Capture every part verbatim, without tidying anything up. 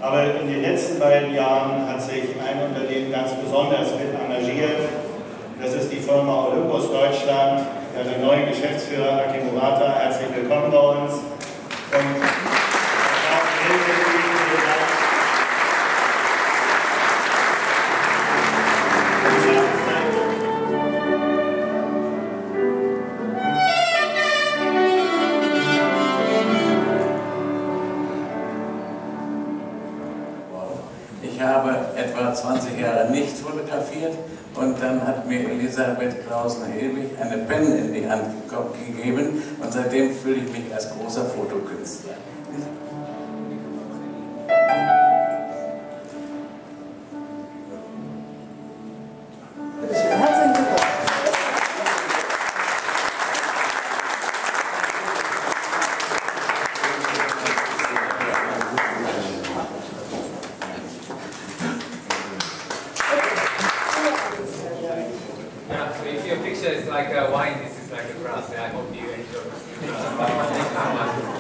Aber in den letzten beiden Jahren hat sich ein Unternehmen ganz besonders mit engagiert. Das ist die Firma Olympus Deutschland, der neue Geschäftsführer Aki Murata. Herzlich willkommen bei uns. Und ich habe etwa zwanzig Jahre nicht fotografiert und dann hat mir Elisabeth Klausen-Helbig eine Pen in die Hand gegeben und seitdem fühle ich mich als großer Fotokünstler. If your picture is like a wine, this is like a glass. I hope you enjoy. Thank you so much.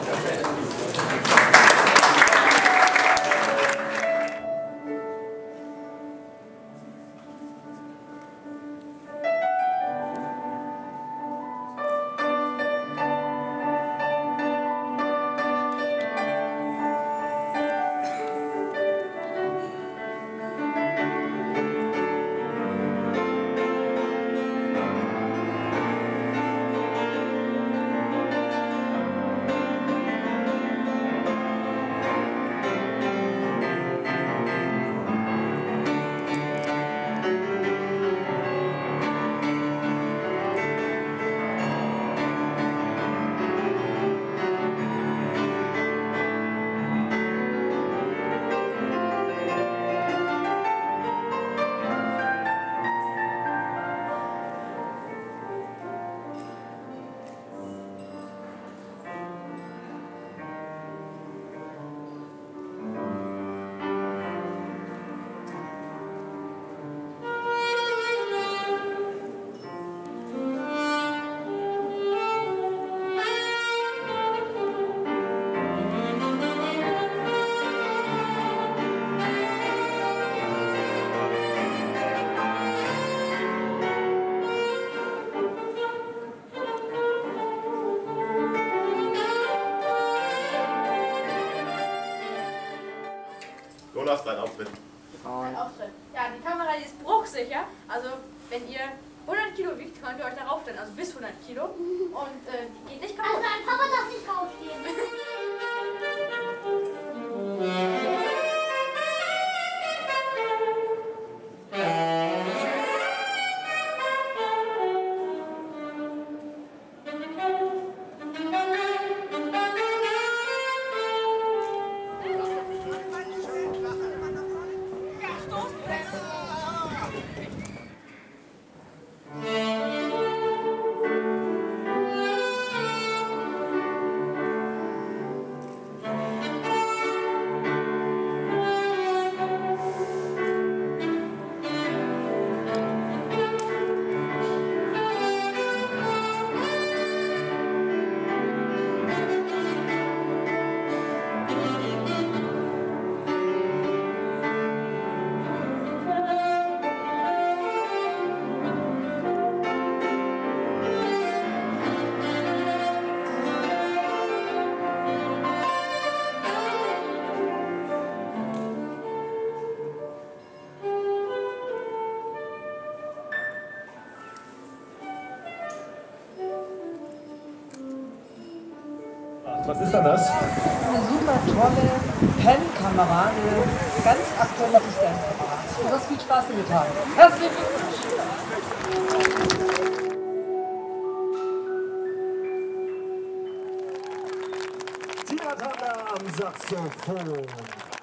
Jonas, dein Auftritt. Ein Auftritt. Ja, die Kamera die ist bruchsicher. Also wenn ihr hundert Kilo wiegt, könnt ihr euch darauf stellen. Also bis hundert Kilo. Und äh, die geht nicht kaputt. Also ein Papa darf nicht draufstehen. Was ist denn das? Eine super tolle Pen-Kamera, eine ganz aktuelle Assistenzkamera. Du hast viel Spaß damit haben. Herzlichen Tina Turner am Saxophon.